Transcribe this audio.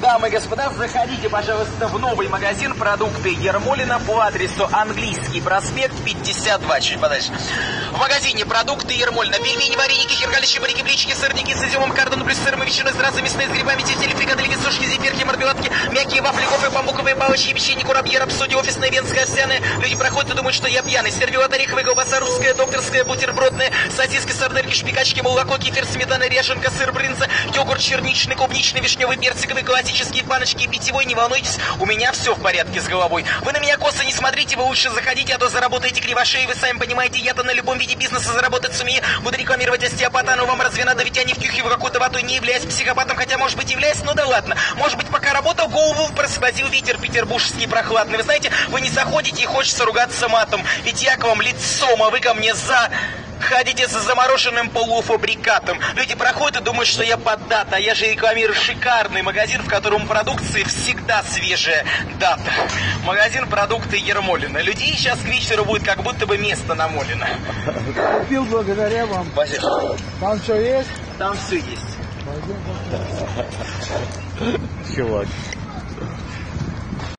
Дамы и господа, заходите, пожалуйста, в новый магазин продукты Ермолино по адресу Английский проспект 52. Чуть подальше. В магазине продукты Ермолино. Пельмени, вареники, хинкали, чебуреки, блинчики, сырники с изюмом, кардону, плюс сыром, ветчиной, зразы, мясные с грибами, тефтели, фрикадели, веснушки, зефирки, мармеладки, мягкие вафли, кофе, бамбуковые палочки, печенье, курабье, рапсодия, офисная, венская, овсяная. Люди проходят и думают, что я пьяный. Сервелат, ореховая колбаса, русская, докторская, бутербродная, сосиски, сардельки, шпикачки, молоко, кефир, сметана, ряженка, сыр, брынза, йогурт, черничный, клубничный, вишневый, персиковый, классические баночки, питьевой. Не волнуйтесь, у меня все в порядке с головой. Вы на меня косо не смотрите, вы лучше заходите, а то заработаете кривошеи. Вы сами понимаете, я-то на любом виде бизнеса заработать сумею. Буду рекламировать остеопата, но вам разве надо? Ведь я не втюхиваю какую-то вату, не являюсь психопатом, хотя, может быть, являюсь, ну да ладно. Может быть, пока работал, голову просвозил ветер петербургский прохладный. Вы знаете, вы не заходите и хочется ругаться матом, ведь я к вам лицом, а вы ко мне ходите за замороженным полуфабрикатом. Люди проходят и думают, что я поддата, а я же рекламирую шикарный магазин, в котором продукции всегда свежая дата. Магазин продукты Ермолино. Людей сейчас к вечеру будет как будто бы место намолено. Купил благодаря вам. Спасибо. Там что есть? Там все есть. Чувак.